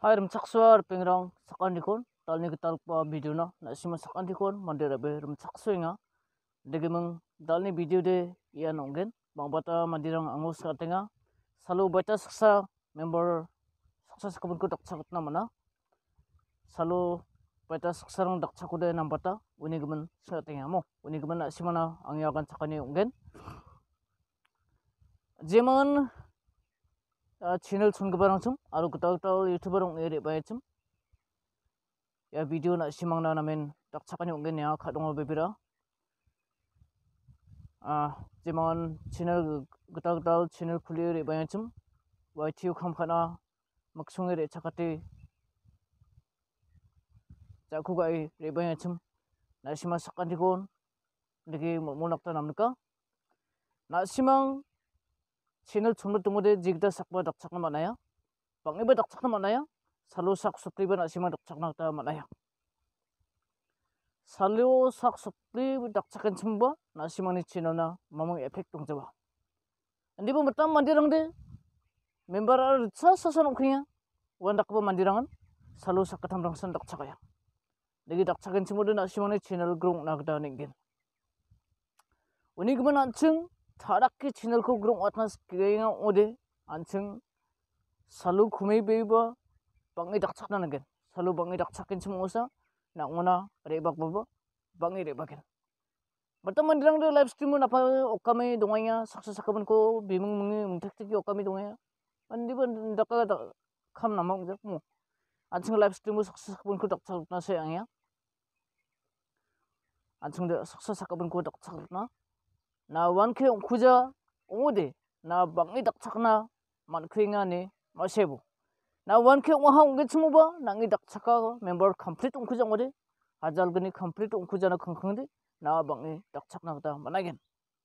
Hai rum chaksuar pengrang sakan dikon talni ketal pa video na sima sakan dikon mandera be rum chaksuinga degemeng dalni video de ia nonggen bang bata mandirang angus katenga salu baca saksa member saksa sakabun ko dak chakut na mana salu baca saksa rang dak chakude nam bata uni gemen satenga mo uni gemen na simana angi akan sakani onggen jeman channel sungabarang chum aru ketal youtuber ong ere bayachum ya video na simang na namin dak chakani onggen ya khadongo bebira जेमन channel getal channel khuli re bayachum YTU khamkhana maksung re chakati jaku gai re bayachum nasima sakandi kon degi monakta namka nasimang channel chumru tumode jigda sakba dak chakna manaya bangiba dak chakna manaya salu sak supriba nasima dak chakna ta manaya salu sak supri dak chakan chumba nasimani channel na mamang effect dongjawa ndibo matam mandirang de member ar sa nongkhiya wan dakba mandirangan salu sak katam rangsan dak chakaya degi dak chakan chumode nasimani channel grong nagda ningen uni gman anchung tharak ki channel ko grong atnas kyenga ode anchung salu khumei beiba bangi dak chakna ningen salu bangi dak chakin chumosa nangona rebak baba bangi rebakin matam mandirang de live stream napa okame dongaya saksa sakabun ko bimung mungi mungtek okame dongaya andi ban daka kham namang je mo anchung live stream saksa sakabun ko dak chakna se angya anchung de saksa sakabun ko dak chakna na 1k ongkhuja ongode na bangi dak chakna mankhinga ne masebu na 1k ongha ongge chumuba nangi dak chaka member complete ongkhuja ongode ajal gani complete ongkhuja na khangkhangde na bangi dak chakna ta managen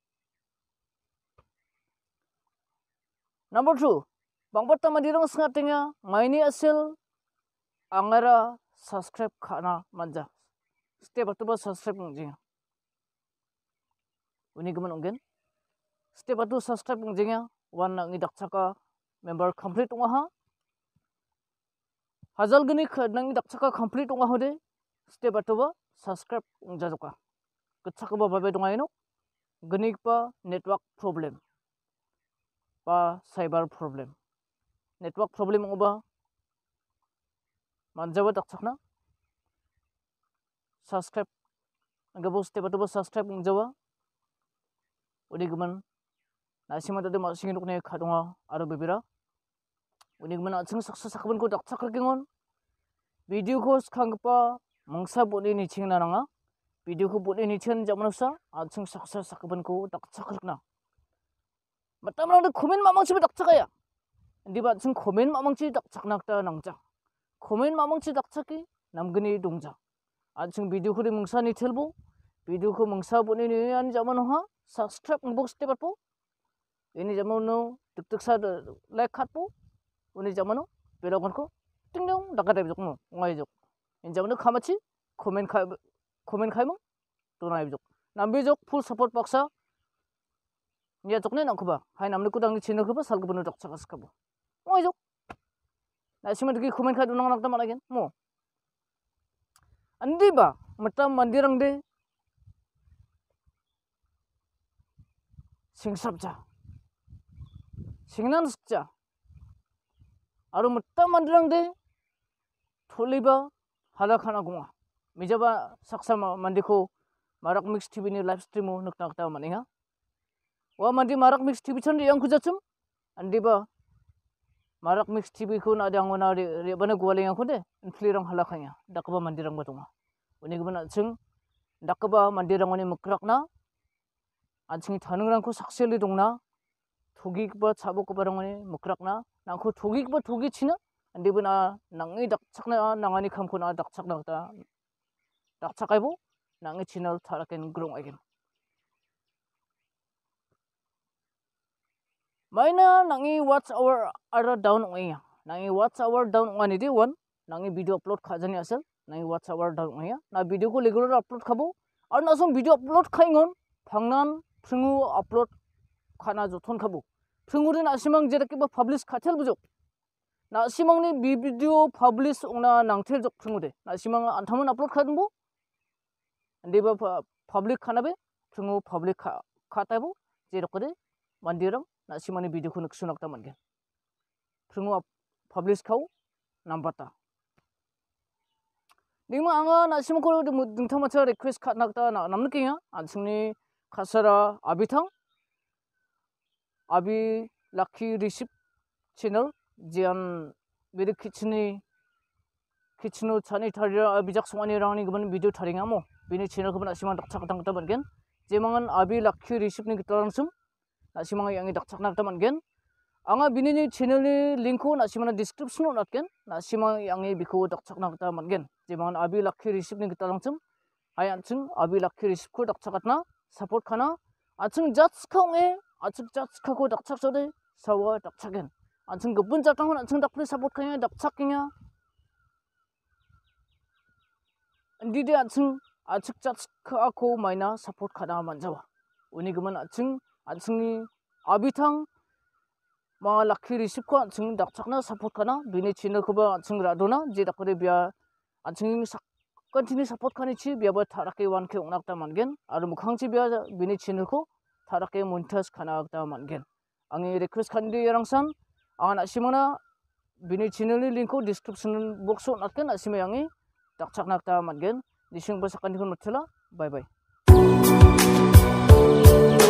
number 2 bangbata mandirang sngatinga maini asel angara subscribe khana manja step atuba subscribe ngjinga uni gemen onggen step atu subscribe ngjinga wan nangi dak chaka member complete ongha hajal gani nangi dak chaka complete ongha hode step atuba subscribe ongjajoka kechakba babe dongaino gani pa network problem pa cyber problem network problem oba manjawa dak chakna subscribe ngabo step atuba subscribe ongjawa uni gemen nasima tade masing nukne khadonga aro bebira uni gemen achung saksa sakabun ko dak chakragengon video ko skhangpa mangsa boni ni chingna nanga video ko boni ni chen jamnasa achung saksa sakabun ko dak chakrakna matamrang de comment mamangchi dak chakaya ndiba achung comment mamangchi dak chaknakta nangja comment mamangchi dak chaki namgni dongja achung video ko mangsa ni thelbo video ko mangsa boni ni an jamanoha subscribe ngbo step atu ini jamano tuk sa like khatpo uni jamano belogon ko tingdong dakade jokmo ngai jok in jamano khamachi comment khaimo to nai jok nambi jok full support baksa nya jokne nangkhoba hai namni kudang channel khoba salgubun dok chakas khabo ngai jok na simadgi comment khadu nang nakta managen mo andi ba matam mandirang de singsapja singnan sakja aru matam mandirang de tholiba halakhana gonga mijaba saksa mandiko marak mix tv ni live stream nukna kta maninga wa mandi marak mix tv chon yang khujachum andiba marak mix tv ko na dangona re bana gwalenga khode inflirang halakhanya dakba mandirang batunga uni gubana chung dakba mandirang ni mukrakna aching thanungrang ko sakseli dongna thogikba chabok barangani mukrakna nangko thogikba thogi china andibuna nangi dak chakna nangani khamkhona dak chakna ta dak chakaibo nangi channel tharaken grong again maina nangi watch hour ara down ongya nangi watch hour down ngani di one nangi video upload khajani asal nangi watch hour down ongya na video ko regular upload khabo ar nasum video upload khaingon phangnan phringu upload khana jothon khabo phringuri nasimang jerake ba publish khathel bujok na simang ni video publish ongna nangtel jok thungu de na simang antaman upload khadan bo ande ba public khanabe thungu public khata bo je rokode mandirang na simani video khu nuksunak ta mangen thungu publish khau nambata ningma anga na simang ko dingthama cha request khatnakta na namnkiya ansungni khasara abithang abi lucky receipt channel jian beri kitcheni kitchenu chani tharia bijak songani rangni gubun video tharinga mo bini channel ko nasima dakchak tang ta bangen jemangan abi lucky receipt ni gitarangsum nasima yangi dakchak nak ta bangen anga bini ni channel ni link ko nasima description no natken nasima yangi biko dakchak nak ta bangen jemangan abi lucky receipt ni gitarangsum ayanchung abi lucky receipt ko dakchakatna support khana achung jats khonge achuk jats khako dakchak sode sawa dakchaken anchung gubun jatang anchung dakpri support khanya dakchaknya ndide anchung achuk jats khako maina support khana manjawa uni guman achungni abithang ma lucky receipt ko achung dakchakna support khana bini channel ko ba achung radona je dakore bia achung continue support khani chi bia ba tharake 1k onakta mangen aru mukhangchi bia bini channel ko tharake montage khana akta mangen angi request khandi yarangsan anga simana bini channel ni link ko description box o natken asima yangi dakchak nakta mangen nisung basakani kun mutla bye bye